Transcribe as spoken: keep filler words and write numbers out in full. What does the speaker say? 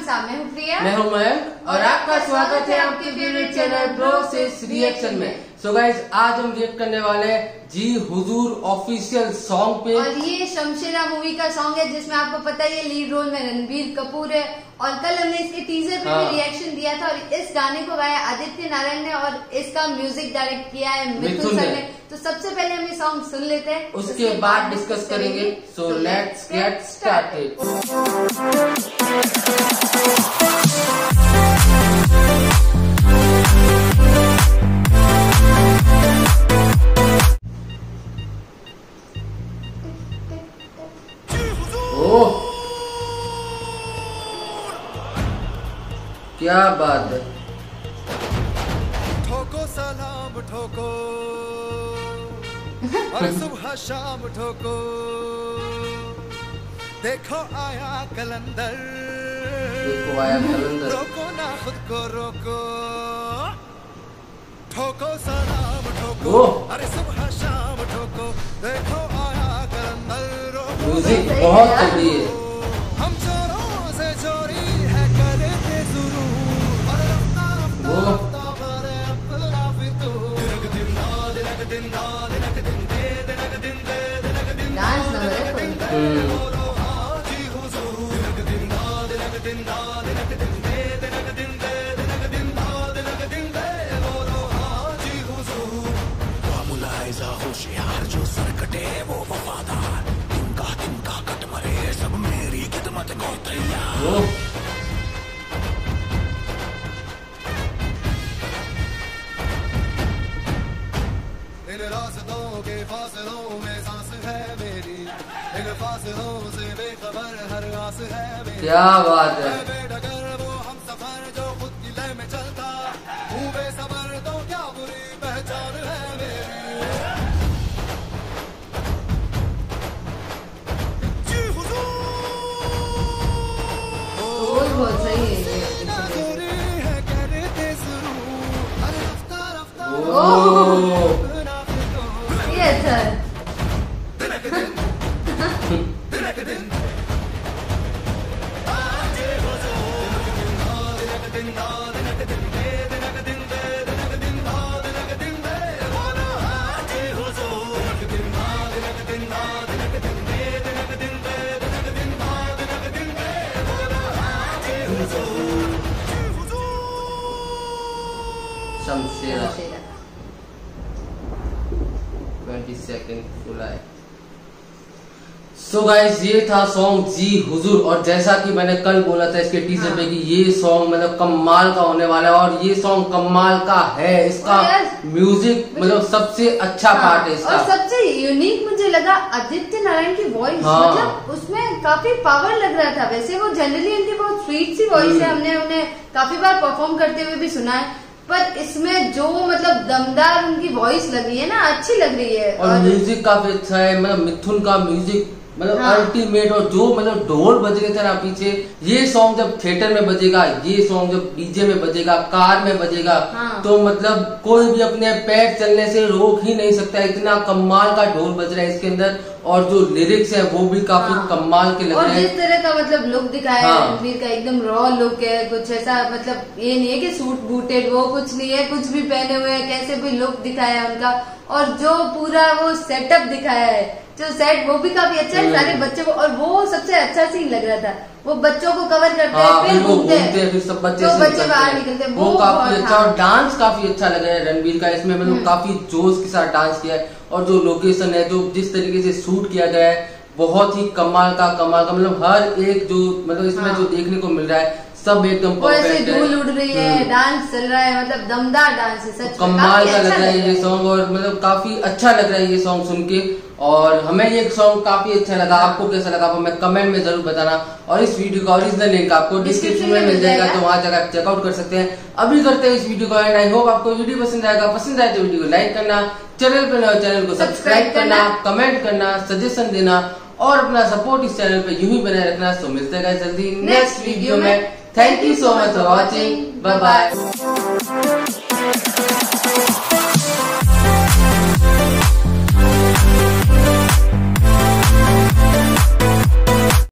साहब, मैं हूँ प्रिया, मैं हूँ मयंक और आपका स्वागत है आपके फेवरेट चैनल प्रोसेस रिएक्शन में। सो गाइस, आज हम रिएक्ट करने वाले हैं जी हुजूर ऑफिशियल सॉन्ग पे। और ये शमशेरा मूवी का सॉन्ग है जिसमें आपको पता है ये लीड रोल में रणबीर कपूर है। और कल हमने इसके टीजर पे हाँ। भी रिएक्शन दिया था और इस गाने को गाया आदित्य नारायण ने और इसका म्यूजिक डायरेक्ट किया है मिथुन सर ने। तो सबसे पहले हम ये सॉन्ग सुन लेते हैं, उसके बाद डिस्कस करेंगे। So let's get started. ओह, क्या बात है। ठोको सलाम ठोको और सुबह शाम ठोको, देखो आया कलंदर, देखो आया कलंदर, रोको ना खुद को रोको, ठोको सलाम ठोको अरे सुबह शाम ठोको, देखो आया कलंदर, रोको। म्यूजिक बहुत तगड़ी है। हम चोरों से चोरी है करे थे शुरू और रफ्ता रफ्ता रफ्ता भरे अपना फिर तू दिनक दिन ना दिनक दिन ना दिनक दिन दे दिनक दिन दे दिनक दिन डांस नंबर है कोई। बोलो हाजी हुजूर दिनक दिन ना दिनक दिन ना दिनक दिन दे दिनक दिन दे दिनक दिन ना दिनक दिन दे बोलो हाजी हुजूर। मुलाहिजा होशियार जो सरकटे वो वफादार, तिनका तिनका कट मरे सब मेरी खिदमत को तैयार। इन रास्तों के फासलों में सांस है मेरी, इन फासलों से बेखबर हर आस है मेरी। क्या बात है। बेडगर वो हम सफर जो खुद की लय में चलता, हूँ बेसबर तो क्या बुरी पहचान है मेरी। जी हुजूर बहुत सही है ये। गोरी है कहने थे शुरू अरे रफ्ता रफ्ता ओह, ये अच्छा है। Shamshera twenty second July. So guys, ये था सॉन्ग जी हुजूर। और जैसा कि मैंने कल बोला था इसके टीजर हाँ। पे कि ये सॉन्ग मतलब कमाल का होने वाला है और ये सॉन्ग कमाल का है। इसका म्यूजिक मतलब सबसे अच्छा हाँ, पार्ट है इसका। और सबसे यूनिक मुझे लगा आदित्य नारायण की वॉइस। हाँ। मतलब उसमें काफी पावर लग रहा था। वैसे वो जनरली उनकी बहुत स्वीट सी वॉइस है, हमने उन्हें काफी बार परफॉर्म करते हुए भी सुना है, पर इसमें जो मतलब दमदार उनकी वॉइस लगी है ना, अच्छी लग रही है। और, और म्यूजिक काफी अच्छा है। मतलब मिथुन का म्यूजिक मतलब हाँ। अल्टीमेट। और जो मतलब ढोल बज रहे थे ना पीछे, ये सॉन्ग जब थिएटर में बजेगा, ये सॉन्ग जब डीजे में बजेगा, कार में बजेगा, हाँ। तो मतलब कोई भी अपने पैर चलने से रोक ही नहीं सकता। इतना कमाल का ढोल बज रहा है इसके अंदर। और जो लिरिक्स है वो भी काफी हाँ। कमाल के लग और रहे हैं। जिस तरह का मतलब लुक दिखाया हाँ। है रणबीर का, एकदम रॉ लुक है। कुछ ऐसा मतलब ये नहीं है कि सूट बूटेड, वो कुछ नहीं है, कुछ भी पहने हुए है, कैसे भी लुक दिखाया है उनका। और जो पूरा वो सेटअप दिखाया है, जो सेट, वो भी काफी अच्छा है सारे बच्चों को। और वो सबसे अच्छा सीन लग रहा था, वो बच्चों को कवर करते हैं, हाँ, फिर वो घूमते घूमते हैं, फिर सब बच्चे तो से बच्चे निकलते बाहर हैं। निकलते हैं, वो वो काफी बहुत- अच्छा। हाँ। और डांस काफी अच्छा लग रहा है रणबीर का इसमें। मतलब काफी जोश के साथ डांस किया है। और जो लोकेशन है, जो जिस तरीके से शूट किया गया है, बहुत ही कमाल का कमाल का। मतलब हर एक जो मतलब इसमें हाँ। जो देखने को मिल रहा है सब एकदम वो ऐसे परफेक्ट है। धूल उड़ रही है, डांस चल रहा है, मतलब दमदार डांस है, सच में कमाल काफी का अच्छा लग रहा है ये सॉन्ग। और मतलब काफी अच्छा लग रहा है ये सॉन्ग सुन के। और हमें ये सॉन्ग काफी अच्छा लगा। आपको कैसा लगा आप हमें कमेंट में जरूर बताना। और इस वीडियो का ओरिजिनल लिंक आपको डिस्क्रिप्शन में मिल जाएगा, तो वहां जाकर चेकआउट कर सकते हैं। अभी करते हैं इस वीडियो को एंड। आई होप आपको वीडियो पसंद आएगा। पसंद आए तो वीडियो को लाइक करना, चैनल पर नए चैनल को सब्सक्राइब करना, कमेंट करना, सजेशन देना और अपना सपोर्ट इस चैनल पे यूं ही बनाए रखना। सो मिलते हैं जल्दी नेक्स्ट वीडियो में। Thank you so much for watching. Bye bye.